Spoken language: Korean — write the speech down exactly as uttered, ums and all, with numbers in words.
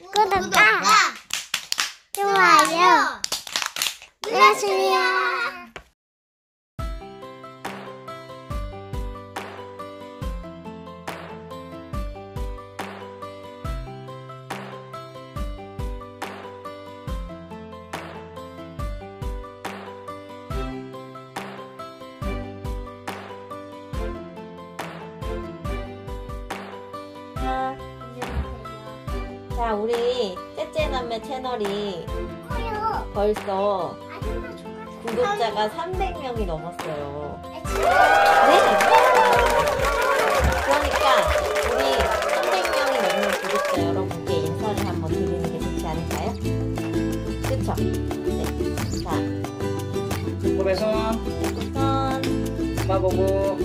구독과 좋아요 눌러주세요. 자, 우리 째째남매 채널이 커요. 벌써 아줌마 좋아요. 구독자가 삼백 명이 넘었어요. 네. 그러니까 우리 삼백 명이 넘는 구독자 여러분께 인사를 한번 드리는 게 좋지 않을까요? 그쵸? 네. 자, 꿈에서 우선 엄마 보고